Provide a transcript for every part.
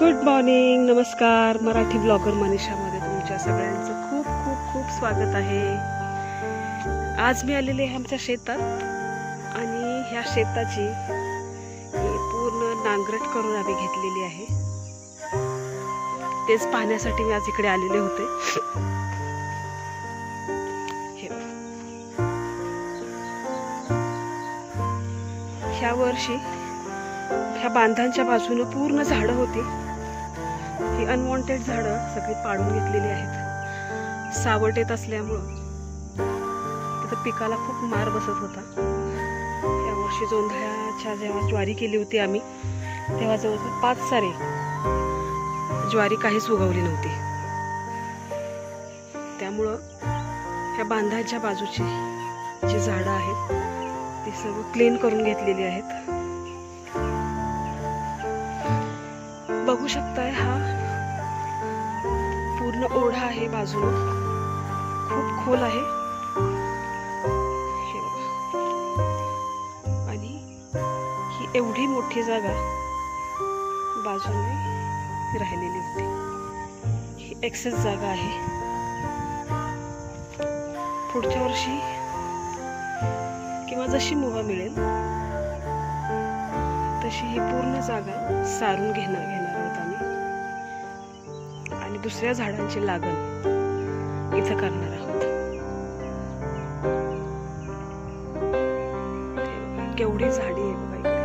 Good morning, नमस्कार. Marathi blogger मनीषामध्ये तुमच्या सगळ्यांचं खूप खूप खूप स्वागत आहे. आज मी आलेले आहे आमच्या शेतात आणि ह्या शेताची पूर्ण नांगरट करून आम्ही घेतलेली आहे. तेच पाहण्यासाठी मी आज इकडे आलेले होते. ह्या वर्षी ह्या बांधांच्या बाजूने पूर्ण झाडं होती. ही अनवॉन्टेड झाडं सगळी पाडून घेतलेली आहेत. सावट येत असल्यामुळं तिथं पिकाला खूप मार बसत होता. या वर्षी जोंधळ्याच्या जेव्हा ज्वारी केली होती आम्ही, तेव्हा जवळजवळ 5 सारे ज्वारी काहीच उगवली नव्हती. त्यामुळं ह्या बांधाच्या बाजूची जी झाडं आहेत ती सर्व क्लीन करून घेतलेली आहेत. बघू शकताय, हा पूर्ण ओढा आहे बाजूला, खूप खोल आहे. हे बघा, आणि ही एवढी मोठी जागा बाजूने राहिलेली होती. ही एक्सेस जागा आहे. पुढच्या वर्षी किंवा जशी मुभा मिळेल तशी ही पूर्ण जागा सारून घेणार आहोत आम्ही, आणि दुसऱ्या झाडांची लागण इथं करणार आहोत. केवढी झाडी आहे बघा इकडे.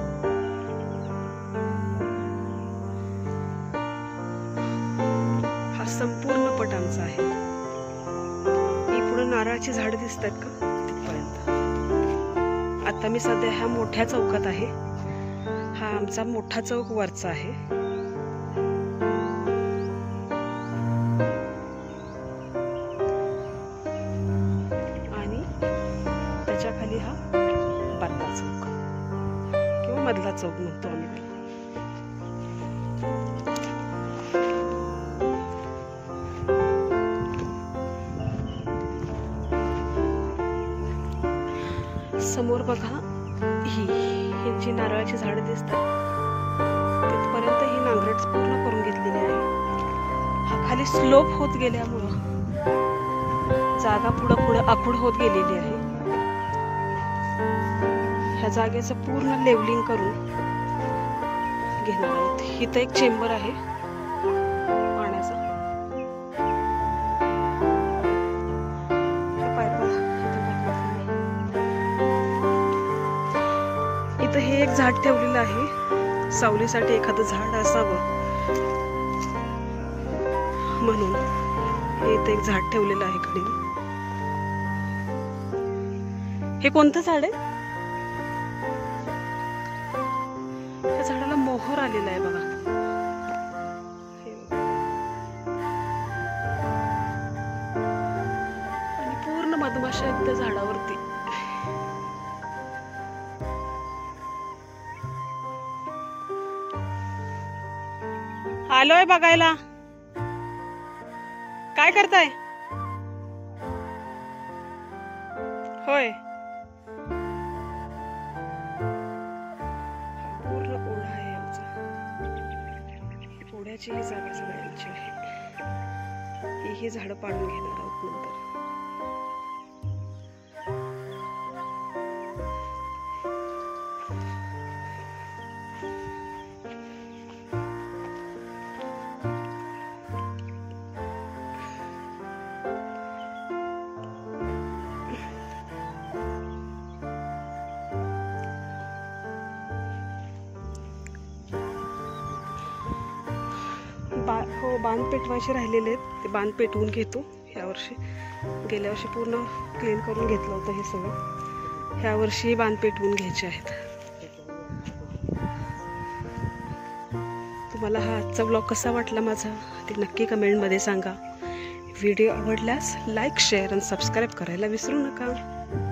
हा संपूर्ण पट आमचा आहे. ही पुढे नारळाची झाड दिसत आहेत का तिथपर्यंत. आता मी सध्या ह्या मोठ्या चौकात आहे. हा आमचा मोठा चौक वरचा आहे. आणि त्याच्या खाली हा बारका चौक किंवा मधला चौक म्हणतो आम्ही. समोर बघा, ही जी नारळाची झाडं दिसतात तिथपर्यंत ही नांगरट पूर्ण करून घेतलेली आहे. हा खाली स्लोप होत गेल्यामुळं जागा पुढे आखूड होत गेलेली आहे. ह्या जागेचं पूर्ण लेवलिंग करून घेणार आहोत. इथं एक चेंबर आहे पाण्याचा. इथं हे एक झाड ठेवलेलं आहे, सावलीसाठी एखादं झाड असावं म्हणून हे इथं एक झाड ठेवलेलं आहे खाली. हे कोणतं झाड आहे? या झाडाला मोहर आलेला आहे बघा. आणि पूर्ण मधमाशा आहेत त्या झाडावरती. आलोय बघायला. काय करताय? होय, पूर्ण ओढा आहे आमचा. ओढ्याची ही जागा सगळ्यांची आहे. ही झाडं पाडून घेणार आहोत नंतर. हो, बांध पेटवायचे राहिलेले आहेत. ते बांध पेटवून घेतो ह्या वर्षी. गेल्या वर्षी पूर्ण क्लीन करून घेतलं होतं हे सगळं. ह्या वर्षी बांध पेटवून घ्यायचे आहेत. तुम्हाला हा आजचा ब्लॉग कसा वाटला माझा ते नक्की कमेंटमध्ये सांगा. व्हिडिओ आवडल्यास लाईक, शेअर आणि सबस्क्राईब करायला विसरू नका.